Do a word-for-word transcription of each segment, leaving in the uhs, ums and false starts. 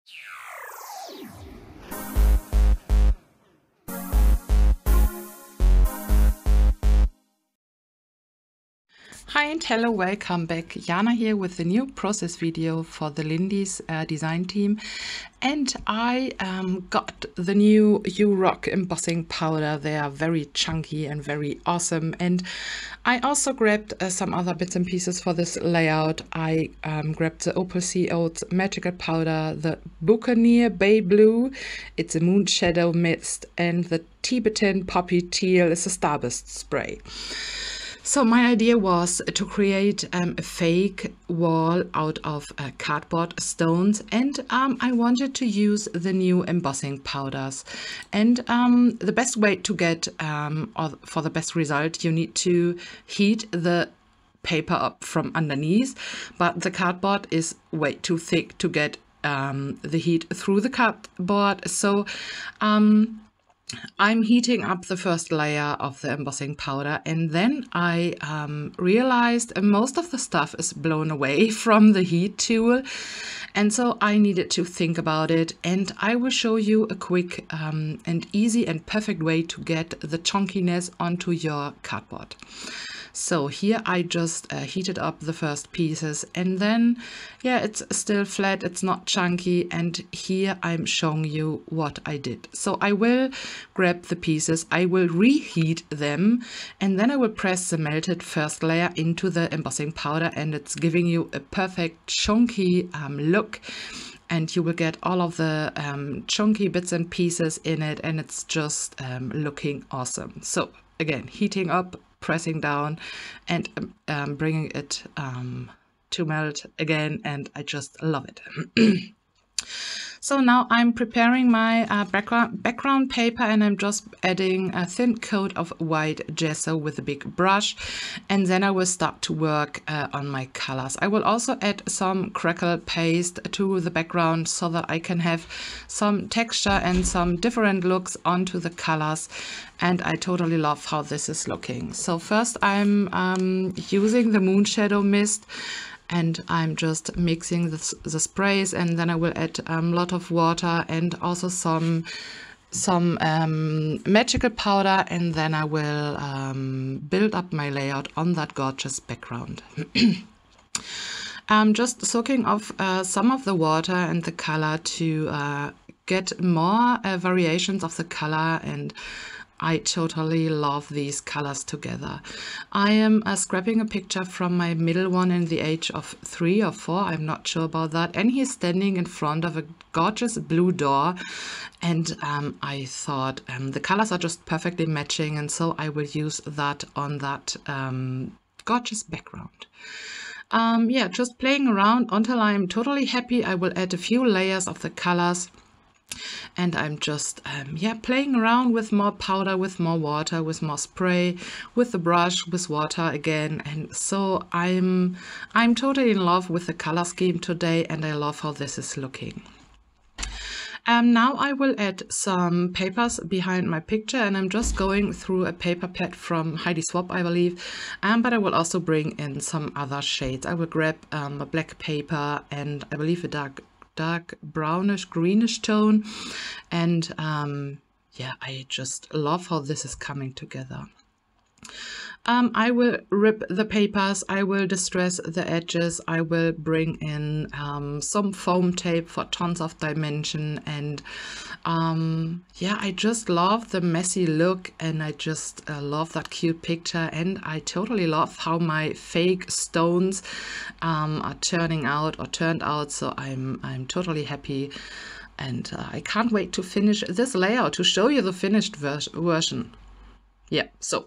Hi and hello, welcome back. Jana here with the new process video for the Lindy's uh, design team. And I um, got the new U-Rock embossing powder. They are very chunky and very awesome. And I also grabbed uh, some other bits and pieces for this layout. I um, grabbed the Opal Sea Oats Magical Powder, the Buccaneer Bay Blue, it's a Moon Shadow Mist, and the Tibetan Poppy Teal is a Starburst spray. So my idea was to create um, a fake wall out of uh, cardboard stones, and um, I wanted to use the new embossing powders. And um, the best way to get, um, or for the best result, you need to heat the paper up from underneath, but the cardboard is way too thick to get um, the heat through the cardboard. So um, I'm heating up the first layer of the embossing powder, and then I um, realized most of the stuff is blown away from the heat tool, and so I needed to think about it, and I will show you a quick um, and easy and perfect way to get the chunkiness onto your cardboard. So here I just uh, heated up the first pieces, and then yeah, it's still flat, it's not chunky, and here I'm showing you what I did. So I will grab the pieces, I will reheat them, and then I will press the melted first layer into the embossing powder, and it's giving you a perfect chunky um, look. And you will get all of the um, chunky bits and pieces in it, and it's just um, looking awesome. So again, heating up, pressing down, and um, bringing it um, to melt again, and I just love it. So now I'm preparing my uh, background, background paper, and I'm just adding a thin coat of white gesso with a big brush, and then I will start to work uh, on my colors. I will also add some crackle paste to the background so that I can have some texture and some different looks onto the colors, and I totally love how this is looking. So first I'm um, using the Moon Shadow Mist, and I'm just mixing the, the sprays, and then I will add a um, lot of water and also some some um, magical powder, and then I will um, build up my layout on that gorgeous background. I'm just soaking off uh, some of the water and the color to uh, get more uh, variations of the color, and I totally love these colors together. I am uh, scrapping a picture from my middle one in the age of three or four, I'm not sure about that, and he's standing in front of a gorgeous blue door, and um, I thought um, the colors are just perfectly matching, and so I will use that on that um, gorgeous background. Um, yeah, just playing around until I'm totally happy. I will add a few layers of the colors. And I'm just um, yeah, playing around with more powder, with more water, with more spray, with the brush, with water again. And so I'm I'm totally in love with the color scheme today, and I love how this is looking. Um, now I will add some papers behind my picture, and I'm just going through a paper pad from Heidi Swapp, I believe, um, but I will also bring in some other shades. I will grab um, a black paper and I believe a dark dark brownish greenish tone, and um, yeah, I just love how this is coming together. Um, I will rip the papers, I will distress the edges, I will bring in um, some foam tape for tons of dimension, and um, yeah, I just love the messy look, and I just uh, love that cute picture, and I totally love how my fake stones um, are turning out or turned out, so I'm, I'm totally happy, and uh, I can't wait to finish this layout, to show you the finished ver version. Yeah, so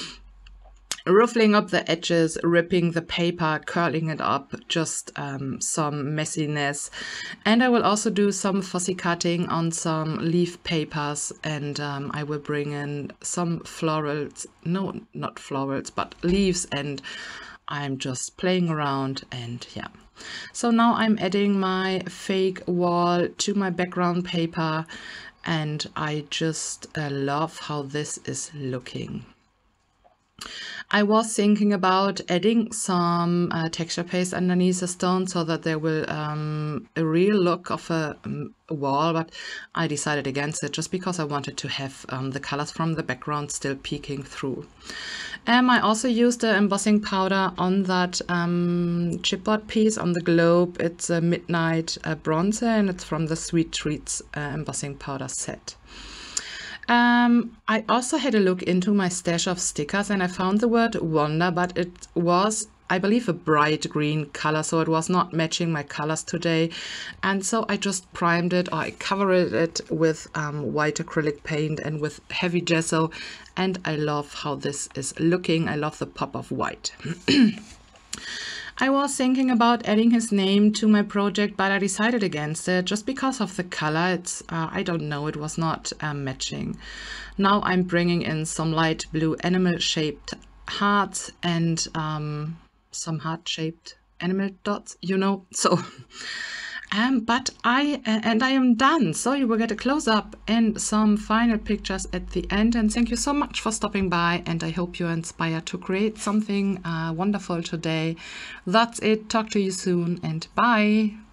ruffling up the edges, ripping the paper, curling it up, just um, some messiness. And I will also do some fussy cutting on some leaf papers, and um, I will bring in some florals, no, not florals, but leaves, and I'm just playing around, and yeah. So now I'm adding my fake wall to my background paper, and I just uh, love how this is looking. I was thinking about adding some uh, texture paste underneath the stone so that there will um, a real look of a, um, a wall, but I decided against it just because I wanted to have um, the colors from the background still peeking through. Um, I also used the embossing powder on that um, chipboard piece on the globe. It's a Midnight uh, Bronzer, and it's from the Sweet Treats uh, embossing powder set. Um, I also had a look into my stash of stickers and I found the word Wonder, but it was, I believe, a bright green color, so it was not matching my colors today. And so I just primed it, or I covered it with um, white acrylic paint and with heavy gesso. And I love how this is looking. I love the pop of white. I was thinking about adding his name to my project, but I decided against it just because of the color. It's, uh, I don't know, it was not um, matching. Now I'm bringing in some light blue animal-shaped hearts and um, some heart-shaped animal dots, you know, so... Um, but I, uh, and I am done. So you will get a close-up and some final pictures at the end. And thank you so much for stopping by. And I hope you're inspired to create something uh, wonderful today. That's it. Talk to you soon and bye.